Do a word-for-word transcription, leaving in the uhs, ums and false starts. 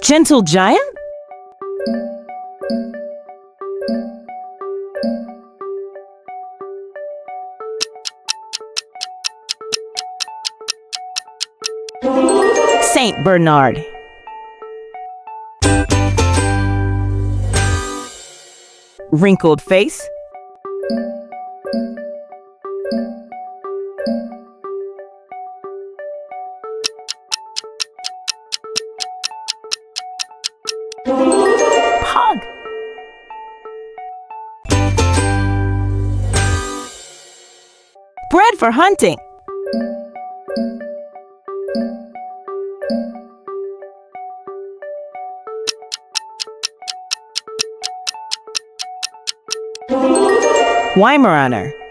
Gentle giant? Saint Bernard. Wrinkled face. Pug. Bred for hunting. Weimaraner.